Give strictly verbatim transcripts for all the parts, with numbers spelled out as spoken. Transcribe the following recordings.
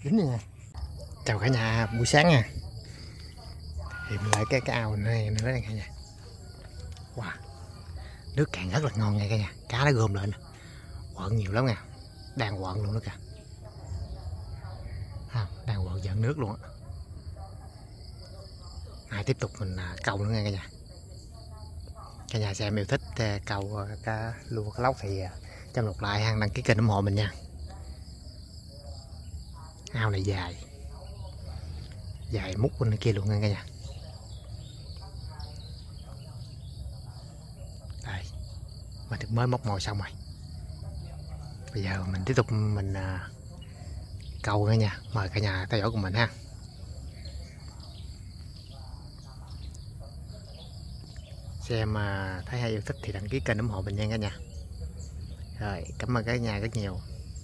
Dính nha. Chào cả nhà buổi sáng nha. Thì mình lại cái cái ao này nữa đây cả nhà. Wow, nước cạn rất là ngon nha cả nhà. Cá nó gom lên quợn nhiều lắm nha, đang quợn luôn đó kìa. À, đang quợn dẫn nước luôn á. Này tiếp tục mình câu nữa nha cả nhà. Cả nhà xem yêu thích câu cá lua cá lóc thì cho một like hăng đăng ký kênh ủng hộ mình nha. Ao này dài dài mút bên kia luôn nha cả nhà. Đây, mình được mới móc mồi xong rồi. Bây giờ mình tiếp tục mình à, câu nữa nha. Mời cả nhà theo dõi cùng mình ha. Xem à, thấy hay yêu thích thì đăng ký kênh ủng hộ mình nha cả nhà. Rồi, cảm ơn cả nhà rất nhiều.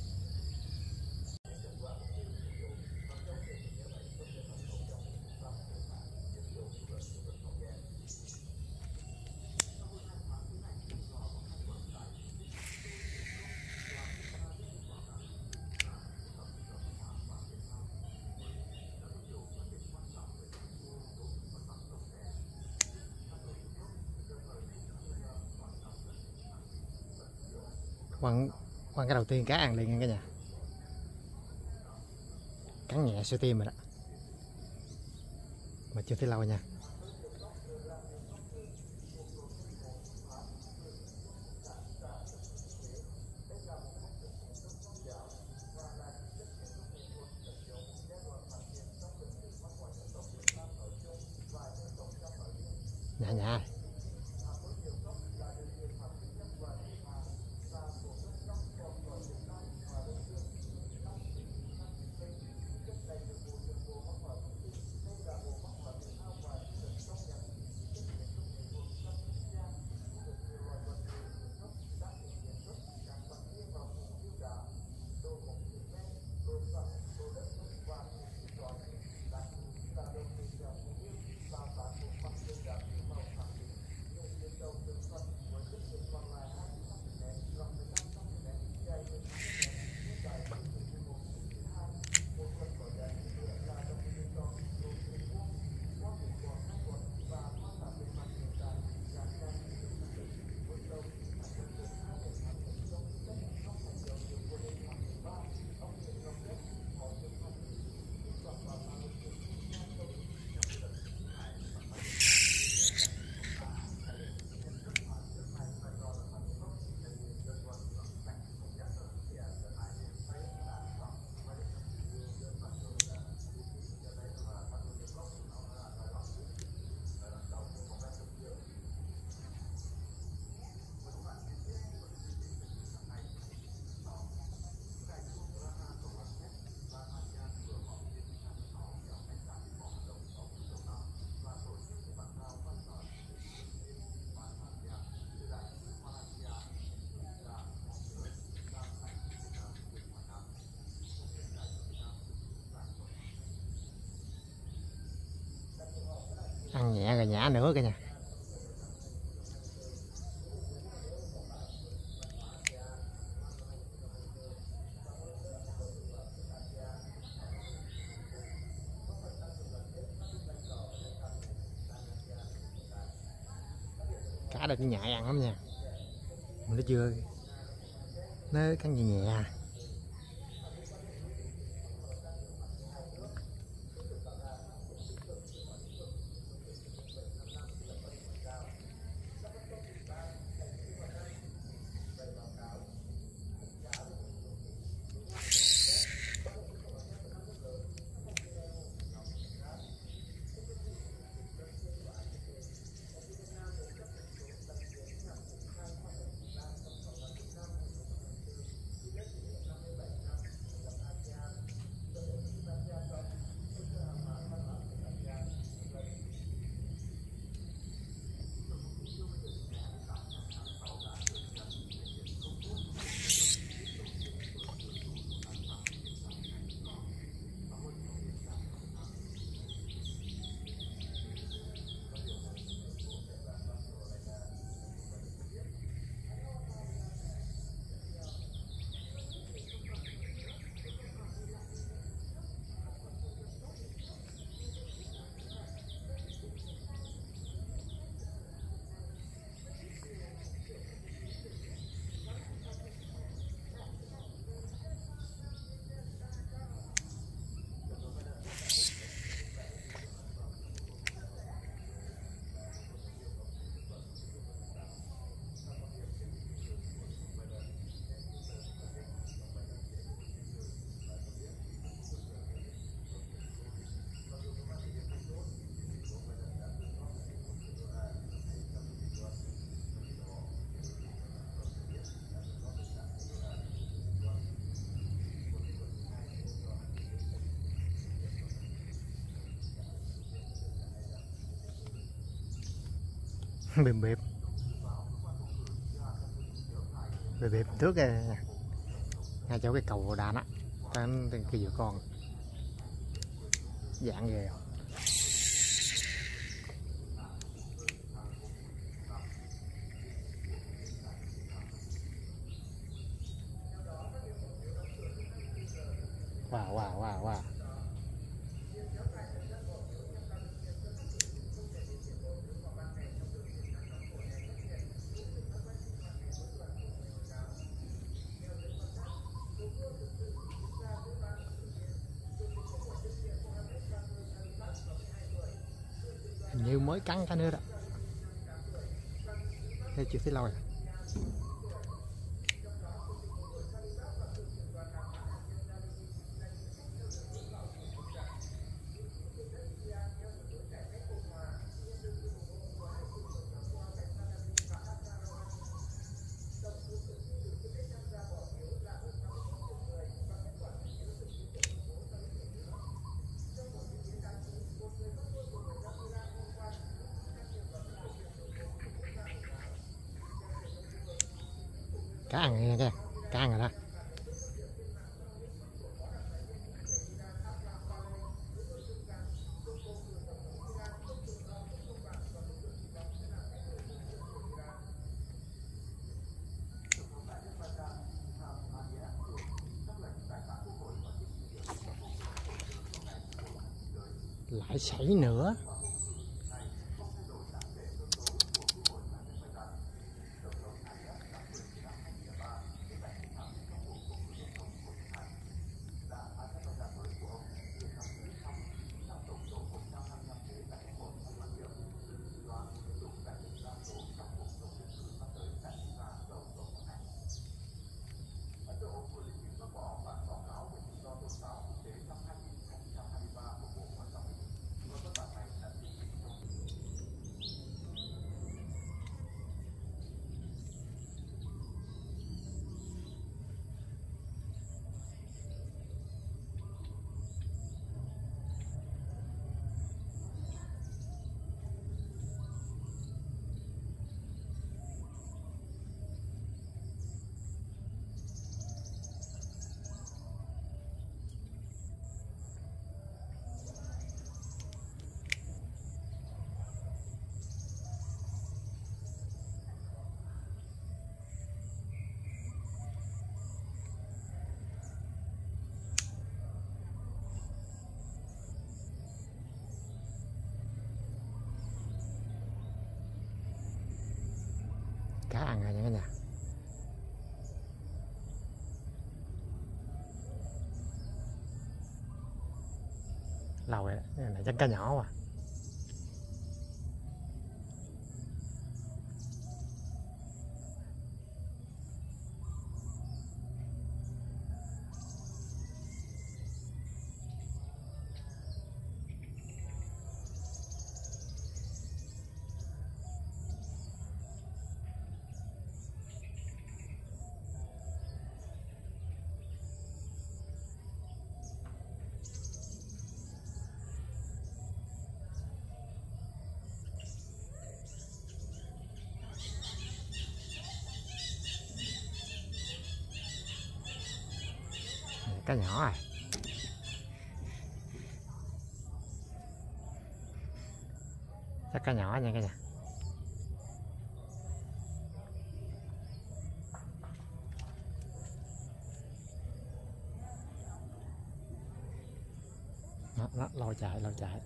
Quăng quăng cái đầu tiên cá ăn liền nha cả nhà. Cắn nhẹ xuyên tim rồi đó, mà chưa thấy lâu nha. Nhả nhả ăn nhẹ rồi nhả nữa cả nhà. Cá đây nó nhại ăn lắm nha, mình nó chưa nó cắn nhẹ nhẹ. bìm bịp bìm bịp trước kìa, ngay chỗ cái cầu đàn á, tên cái dừa con dạng ghê. Wow wow wow wow. Hình như mới cắn cái nữa đó. Hay chưa thấy lâu rồi. Cá ăn nha kìa, cá ăn rồi đó. Lại sảy nữa. Cá ăn rồi nha cả nhà. Lâu rồi đó, cái này chắc cá nhỏ à. Cá nhỏ rồi. Chắc cá nhỏ nha cả nhà. Đó, đó, lo chạy lo chạy.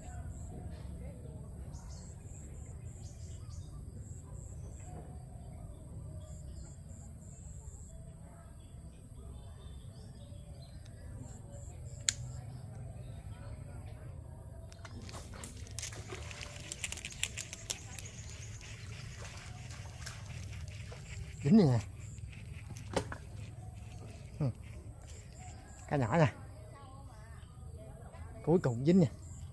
Dính nè. Ừ. Cá nhỏ nè. Cuối cùng dính nè.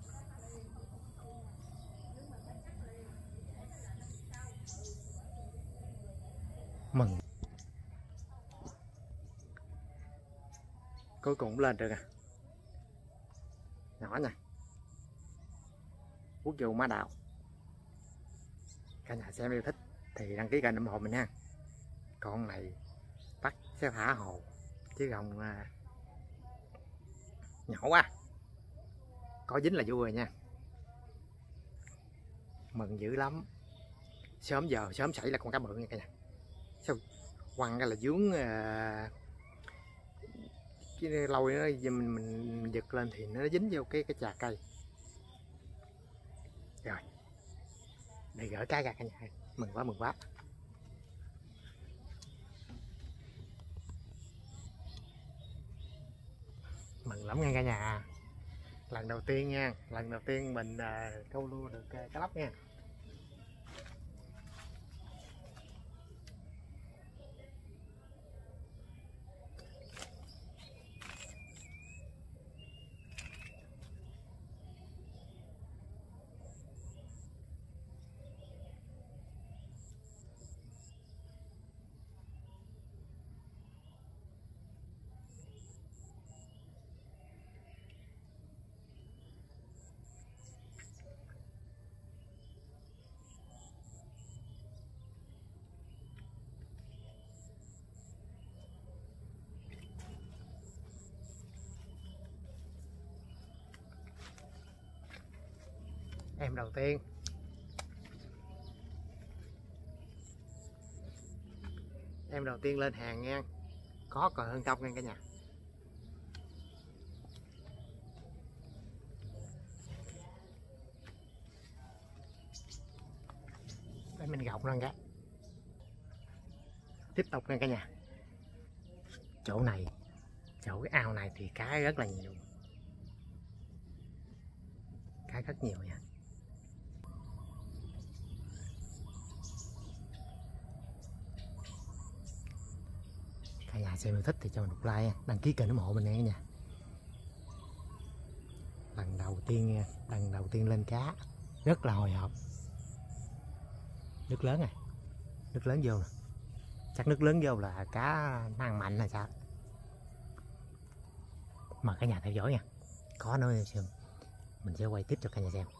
Mừng. Cuối cùng cũng lên được à. Nhỏ nè. Quốc dù má đào. Cả nhà xem yêu thích thì đăng ký kênh ủng hộ mình nha. Con này bắt sẽ thả hồ chứ không uh, nhỏ quá, có dính là vui rồi nha. Mừng dữ lắm, sớm giờ sớm xảy là con cá bự nha cả nhà. Sao quăng ra là dướng uh, cái lôi nó mình, mình giật lên thì nó dính vô cái cái chà cây. Rồi để gỡ cá ra cả nhà, mừng quá mừng quá. Mừng lắm nha cả nhà, lần đầu tiên nha, lần đầu tiên mình uh, câu lưu được uh, cá lóc nha. Em đầu tiên em đầu tiên lên hàng nha, có còn hơn công nha cả nhà. Để mình gọng lên cái tiếp tục nha cả nhà. Chỗ này, chỗ cái ao này thì cá rất là nhiều, cá rất nhiều nha. Cả nhà xem mình thích thì cho mình một like, đăng ký kênh ủng hộ mình nha cả nhà. Lần đầu tiên nha, lần đầu tiên lên cá rất là hồi hộp. Nước lớn này, nước lớn vô nè, chắc nước lớn vô là cá nó ăn mạnh là sao. Mời cả nhà theo dõi nha, có nữa xem mình sẽ quay tiếp cho cả nhà xem.